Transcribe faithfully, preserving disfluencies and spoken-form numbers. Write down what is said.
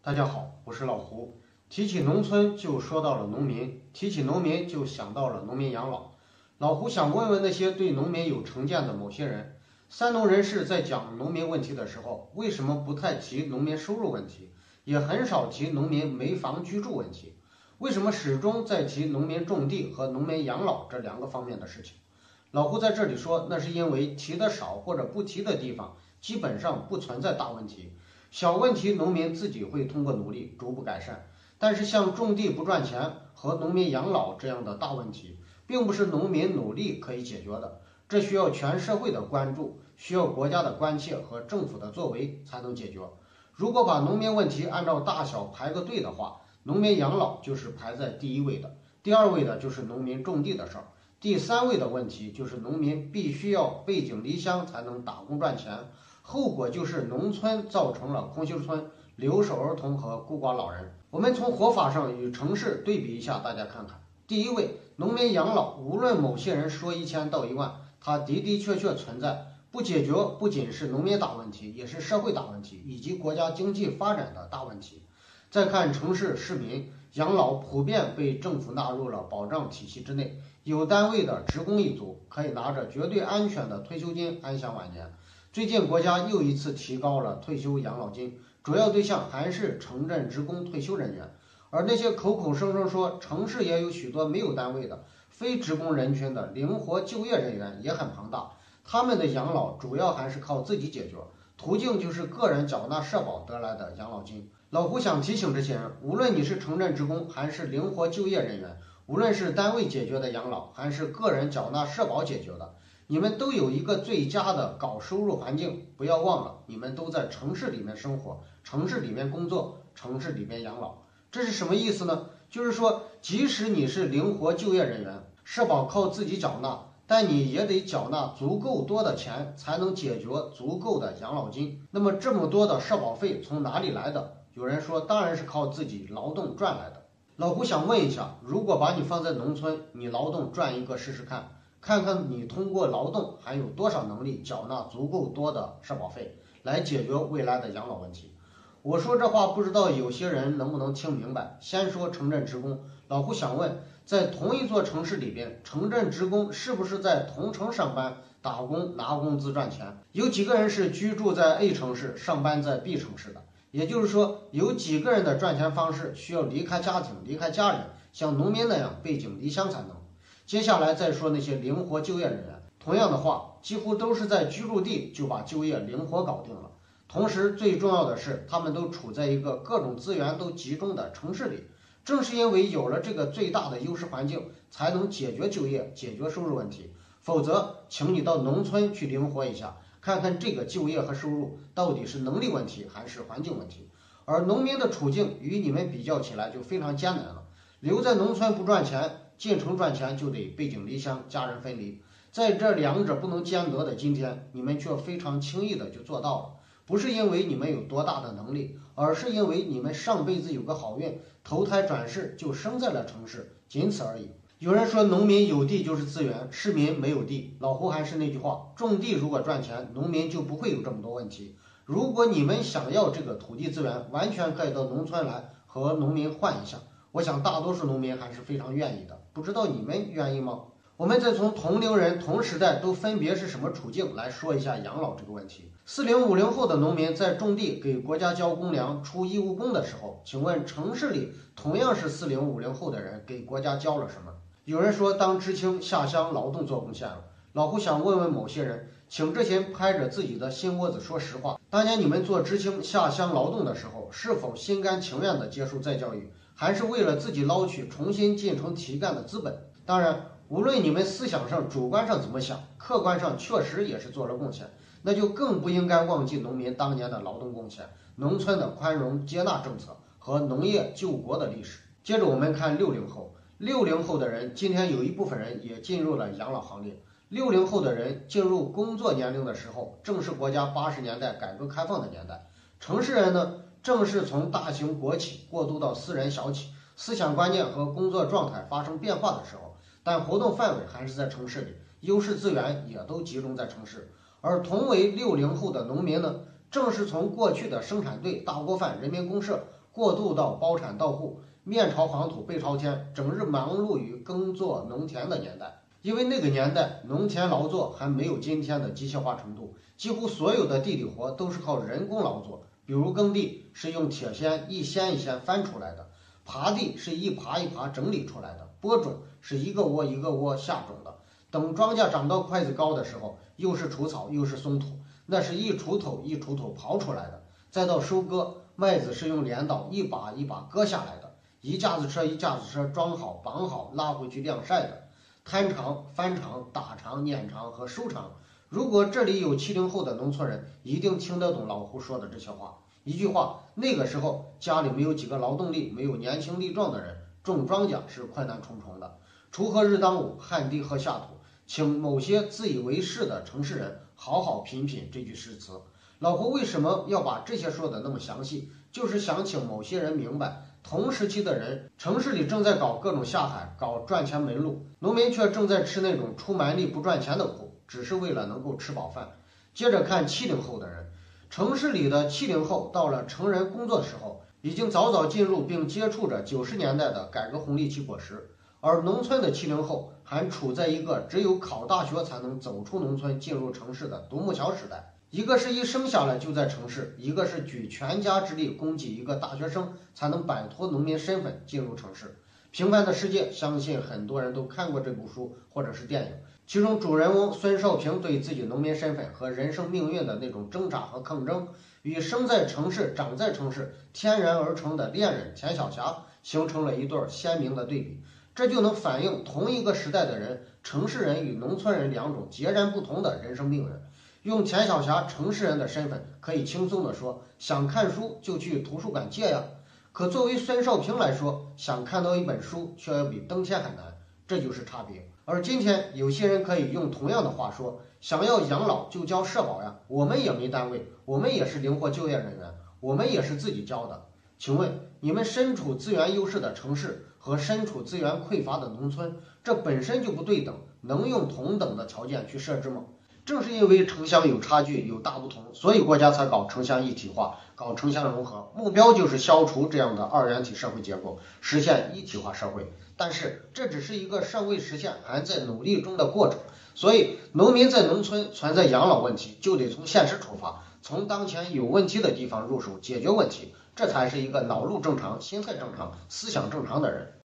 大家好，我是老胡。提起农村就说到了农民，提起农民就想到了农民养老。老胡想问问那些对农民有成见的某些人，三农人士在讲农民问题的时候，为什么不太提农民收入问题，也很少提农民没房居住问题？为什么始终在提农民种地和农民养老这两个方面的事情？老胡在这里说，那是因为提的少或者不提的地方，基本上不存在大问题。小问题，农民自己会通过努力逐步改善。但是像种地不赚钱和农民养老这样的大问题，并不是农民努力可以解决的，这需要全社会的关注，需要国家的关切和政府的作为才能解决。如果把农民问题按照大小排个队的话，农民养老就是排在第一位的，第二位的就是农民种地的事儿，第三位的问题就是农民必须要背井离乡才能打工赚钱，后果就是农村造成了空心村、留守儿童和孤寡老人。我们从活法上与城市对比一下，大家看看。第一位，农民养老，无论某些人说一千道一万，它的的确确存在，不解决不仅是农民大问题，也是社会大问题，以及国家经济发展的大问题。再看城市市民养老，普遍被政府纳入了保障体系之内，有单位的职工一族可以拿着绝对安全的退休金安享晚年。最近国家又一次提高了退休养老金，主要对象还是城镇职工退休人员，而那些口口声声说城市也有许多没有单位的非职工人群的灵活就业人员也很庞大，他们的养老主要还是靠自己解决，途径就是个人缴纳社保得来的养老金。老胡想提醒这些人，无论你是城镇职工还是灵活就业人员，无论是单位解决的养老还是个人缴纳社保解决的，你们都有一个最佳的高收入环境，不要忘了，你们都在城市里面生活，城市里面工作，城市里面养老。这是什么意思呢？就是说，即使你是灵活就业人员，社保靠自己缴纳，但你也得缴纳足够多的钱，才能解决足够的养老金。那么这么多的社保费从哪里来的？有人说，当然是靠自己劳动赚来的。老胡想问一下，如果把你放在农村，你劳动赚一个试试看，看看你通过劳动还有多少能力缴纳足够多的社保费，来解决未来的养老问题。我说这话不知道有些人能不能听明白。先说城镇职工，老胡想问，在同一座城市里边，城镇职工是不是在同城上班打工拿工资赚钱？有几个人是居住在 A 城市，上班在 B 城市的？也就是说，有几个人的赚钱方式需要离开家庭离开家人，像农民那样背井离乡才能。接下来再说那些灵活就业人员，同样的话，几乎都是在居住地就把就业灵活搞定了。同时最重要的是，他们都处在一个各种资源都集中的城市里，正是因为有了这个最大的优势环境，才能解决就业解决收入问题。否则请你到农村去灵活一下，看看这个就业和收入到底是能力问题还是环境问题。而农民的处境与你们比较起来就非常艰难了，留在农村不赚钱，进城赚钱就得背井离乡，家人分离。在这两者不能兼得的今天，你们却非常轻易的就做到了。不是因为你们有多大的能力，而是因为你们上辈子有个好运，投胎转世就生在了城市，仅此而已。有人说农民有地就是资源，市民没有地。老胡还是那句话，种地如果赚钱，农民就不会有这么多问题。如果你们想要这个土地资源，完全可以到农村来和农民换一下。我想大多数农民还是非常愿意的，不知道你们愿意吗？我们再从同龄人同时代都分别是什么处境来说一下养老这个问题。四零五零后的农民在种地给国家交公粮出义务工的时候，请问城市里同样是四零五零后的人给国家交了什么？有人说当知青下乡劳动做贡献了。老胡想问问某些人，请这些拍着自己的心窝子说实话，当年你们做知青下乡劳动的时候，是否心甘情愿地接受再教育，还是为了自己捞取重新进城提干的资本？当然，无论你们思想上主观上怎么想，客观上确实也是做了贡献，那就更不应该忘记农民当年的劳动贡献、农村的宽容接纳政策和农业救国的历史。接着我们看六零后，六零后的人今天有一部分人也进入了养老行列。六零后的人进入工作年龄的时候，正是国家八十年代改革开放的年代。城市人呢，正是从大型国企过渡到私人小企，思想观念和工作状态发生变化的时候，但活动范围还是在城市里，优势资源也都集中在城市。而同为六零后的农民呢，正是从过去的生产队、大锅饭、人民公社过渡到包产到户，面朝黄土背朝天，整日忙碌于耕作农田的年代。因为那个年代农田劳作还没有今天的机械化程度，几乎所有的地里活都是靠人工劳作，比如耕地是用铁锨一锨一锨翻出来的，耙地是一耙一耙整理出来的，播种是一个窝一个窝下种的，等庄稼长到筷子高的时候，又是除草又是松土，那是一锄头一锄头刨出来的，再到收割，麦子是用镰刀一把一把割下来的，一架子车一架子车装好绑好拉回去晾晒的，摊长、翻长、打长、碾长和收长。如果这里有七零后的农村人，一定听得懂老胡说的这些话。一句话，那个时候家里没有几个劳动力，没有年轻力壮的人，种庄稼是困难重重的。锄禾日当午，汗滴禾下土。请某些自以为是的城市人好好品品这句诗词。老胡为什么要把这些说的那么详细？就是想请某些人明白，同时期的人，城市里正在搞各种下海，搞赚钱门路，农民却正在吃那种出蛮力不赚钱的苦，只是为了能够吃饱饭。接着看七零后的人，城市里的七零后到了成人工作的时候，已经早早进入并接触着九十年代的改革红利期果实，而农村的七零后还处在一个只有考大学才能走出农村进入城市的独木桥时代。一个是一生下来就在城市，一个是举全家之力供给一个大学生才能摆脱农民身份进入城市。平凡的世界，相信很多人都看过这部书或者是电影，其中主人翁孙少平对自己农民身份和人生命运的那种挣扎和抗争，与生在城市长在城市天然而成的恋人钱小霞形成了一对鲜明的对比。这就能反映同一个时代的人，城市人与农村人两种截然不同的人生命运。用钱小霞城市人的身份，可以轻松地说，想看书就去图书馆借呀。可作为孙少平来说，想看到一本书却要比登天还难，这就是差别。而今天有些人可以用同样的话说，想要养老就交社保呀，我们也没单位，我们也是灵活就业人员，我们也是自己交的。请问你们身处资源优势的城市和身处资源匮乏的农村，这本身就不对等，能用同等的条件去设置吗？正是因为城乡有差距有大不同，所以国家才搞城乡一体化，搞城乡融合，目标就是消除这样的二元体社会结构，实现一体化社会。但是这只是一个尚未实现还在努力中的过程，所以农民在农村存在养老问题，就得从现实出发，从当前有问题的地方入手解决问题，这才是一个脑路正常、心态正常、思想正常的人。